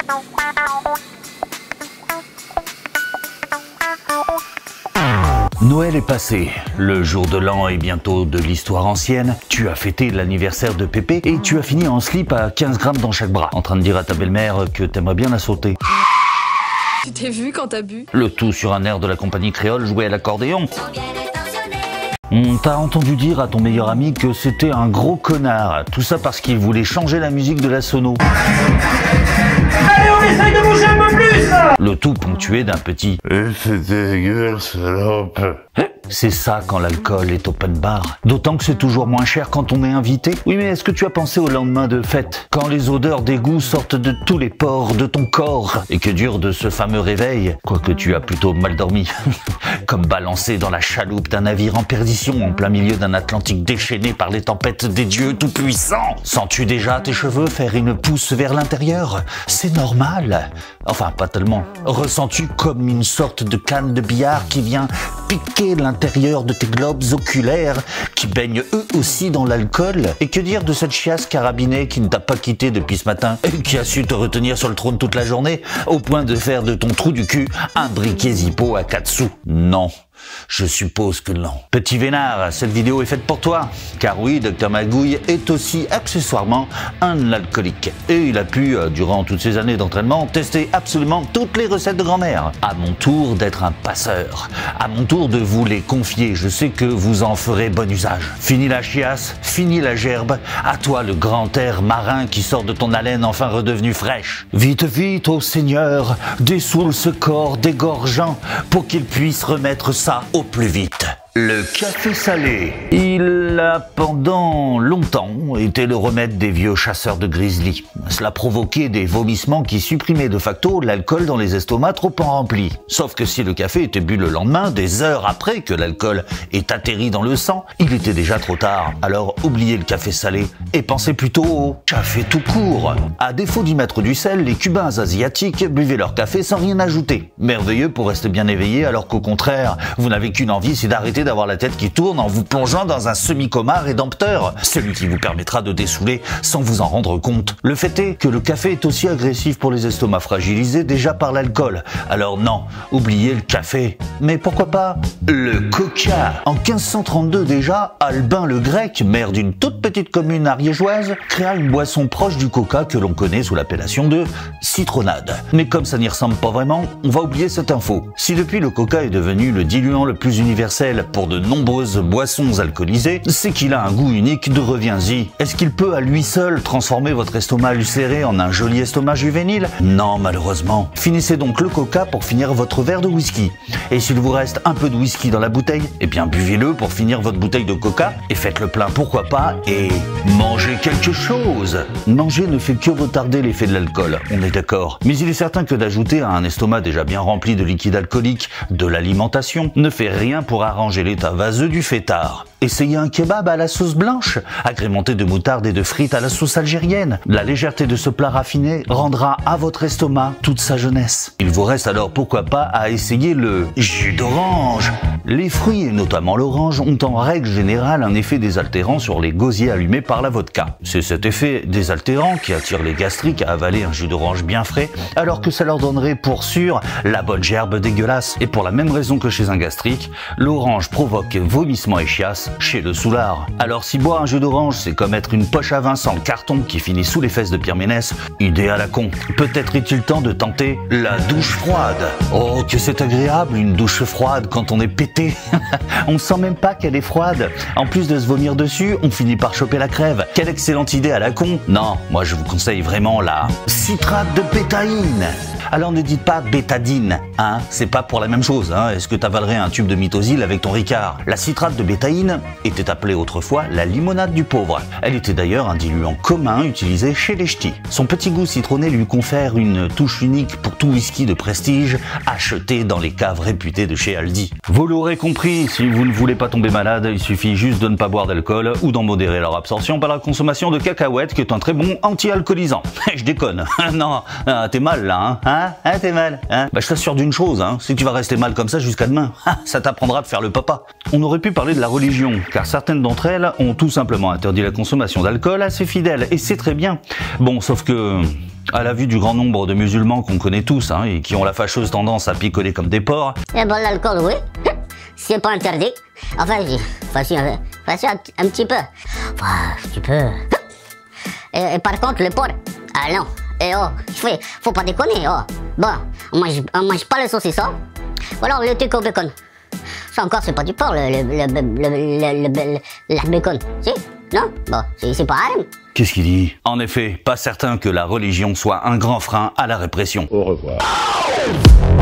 Noël est passé, le jour de l'an est bientôt de l'histoire ancienne, tu as fêté l'anniversaire de Pépé et tu as fini en slip à 15 grammes dans chaque bras, en train de dire à ta belle-mère que t'aimerais bien la sauter. Tu t'es vu quand t'as bu? Le tout sur un air de la compagnie créole joué à l'accordéon. T'as entendu dire à ton meilleur ami que c'était un gros connard, tout ça parce qu'il voulait changer la musique de la sono. Allez, on essaye de bouger un peu plus! Le tout ponctué d'un petit « c'est dégueulasse, salope ». C'est ça quand l'alcool est open bar. D'autant que c'est toujours moins cher quand on est invité. Oui, mais est-ce que tu as pensé au lendemain de fête, quand les odeurs d'égout sortent de tous les pores de ton corps et que dure de ce fameux réveil, quoique tu as plutôt mal dormi, comme balancé dans la chaloupe d'un navire en perdition en plein milieu d'un Atlantique déchaîné par les tempêtes des dieux tout-puissants. Sens-tu déjà tes cheveux faire une pousse vers l'intérieur? C'est normal. Enfin, pas tellement. Ressens-tu comme une sorte de canne de billard qui vient piquer l'intérieur de tes globes oculaires qui baignent eux aussi dans l'alcool? Et que dire de cette chiasse carabinée qui ne t'a pas quitté depuis ce matin et qui a su te retenir sur le trône toute la journée au point de faire de ton trou du cul un briquet Zippo à 4 sous? Non. Je suppose que non. Petit vénard, cette vidéo est faite pour toi. Car oui, Dr Magouille est aussi accessoirement un alcoolique. Et il a pu, durant toutes ces années d'entraînement, tester absolument toutes les recettes de grand-mère. À mon tour d'être un passeur. À mon tour de vous les confier. Je sais que vous en ferez bon usage. Fini la chiasse, fini la gerbe. À toi le grand air marin qui sort de ton haleine enfin redevenue fraîche. Vite, vite, ô Seigneur, dessoule ce corps dégorgeant pour qu'il puisse remettre ça au plus vite. Le café salé. Il a pendant longtemps été le remède des vieux chasseurs de grizzly. Cela provoquait des vomissements qui supprimaient de facto l'alcool dans les estomacs trop en remplis. Sauf que si le café était bu le lendemain, des heures après que l'alcool ait atterri dans le sang, il était déjà trop tard. Alors oubliez le café salé et pensez plutôt au café tout court. À défaut d'y mettre du sel, les Cubains asiatiques buvaient leur café sans rien ajouter. Merveilleux pour rester bien éveillé alors qu'au contraire, vous n'avez qu'une envie, c'est d'arrêter d'avoir la tête qui tourne en vous plongeant dans un semi-coma rédempteur, celui qui vous permettra de dessouler sans vous en rendre compte. Le fait est que le café est aussi agressif pour les estomacs fragilisés déjà par l'alcool. Alors non, oubliez le café. Mais pourquoi pas le coca? En 1532 déjà, Albin le Grec, maire d'une toute petite commune ariégeoise, créa une boisson proche du coca que l'on connaît sous l'appellation de citronnade. Mais comme ça n'y ressemble pas vraiment, on va oublier cette info. Si depuis le coca est devenu le diluant le plus universel pour de nombreuses boissons alcoolisées, c'est qu'il a un goût unique de reviens-y. Est-ce qu'il peut à lui seul transformer votre estomac ulcéré en un joli estomac juvénile? Non, malheureusement. Finissez donc le coca pour finir votre verre de whisky. Et s'il vous reste un peu de whisky dans la bouteille, eh bien buvez-le pour finir votre bouteille de coca et faites le plein pourquoi pas et mangez quelque chose. Manger ne fait que retarder l'effet de l'alcool, on est d'accord. Mais il est certain que d'ajouter à un estomac déjà bien rempli de liquide alcoolique de l'alimentation ne fait rien pour arranger l'état vaseux du fêtard. Essayez un kebab à la sauce blanche, agrémenté de moutarde et de frites à la sauce algérienne. La légèreté de ce plat raffiné rendra à votre estomac toute sa jeunesse. Il vous reste alors pourquoi pas à essayer le jus d'orange. Les fruits, et notamment l'orange, ont en règle générale un effet désaltérant sur les gosiers allumés par la vodka. C'est cet effet désaltérant qui attire les gastriques à avaler un jus d'orange bien frais, alors que ça leur donnerait pour sûr la bonne gerbe dégueulasse. Et pour la même raison que chez un gastrique, l'orange provoque vomissement et chiasse chez le soulard. Alors si boire un jus d'orange c'est comme être une poche à vin sans le carton qui finit sous les fesses de Pierre Ménès, idée à la con. Peut-être est-il temps de tenter la douche froide. Oh que c'est agréable une douche froide quand on est pété. On sent même pas qu'elle est froide. En plus de se vomir dessus, on finit par choper la crève. Quelle excellente idée à la con. Non, moi je vous conseille vraiment la citrate de bétaïne. Alors ne dites pas bétadine, hein, c'est pas pour la même chose, hein. Est-ce que t'avalerais un tube de Mitosil avec ton Ricard? La citrate de bétaïne était appelée autrefois la limonade du pauvre. Elle était d'ailleurs un diluant commun utilisé chez les ch'tis. Son petit goût citronné lui confère une touche unique pour tout whisky de prestige acheté dans les caves réputées de chez Aldi. Vous l'aurez compris, si vous ne voulez pas tomber malade, il suffit juste de ne pas boire d'alcool ou d'en modérer leur absorption par la consommation de cacahuètes qui est un très bon anti-alcoolisant. Je déconne. Non, t'es mal là, hein. T'es mal, hein? Bah, je t'assure d'une chose, hein, c'est que tu vas rester mal comme ça jusqu'à demain. Ça t'apprendra de faire le papa. On aurait pu parler de la religion, car certaines d'entre elles ont tout simplement interdit la consommation d'alcool à ses fidèles, et c'est très bien. Bon, sauf que, à la vue du grand nombre de musulmans qu'on connaît tous, hein, et qui ont la fâcheuse tendance à picoler comme des porcs... Eh ben, l'alcool, oui, c'est pas interdit. Enfin, un petit peu. Enfin, un petit peu. Et par contre, le porc, ah non. Et oh, faut pas déconner, oh. Bon, on mange pas le saucisson. Ou alors le truc au bacon. Ça encore, c'est pas du porc, le bacon. Si? Non? Bon, c'est pas harem. Qu'est-ce qu'il dit? En effet, pas certain que la religion soit un grand frein à la répression. Au revoir.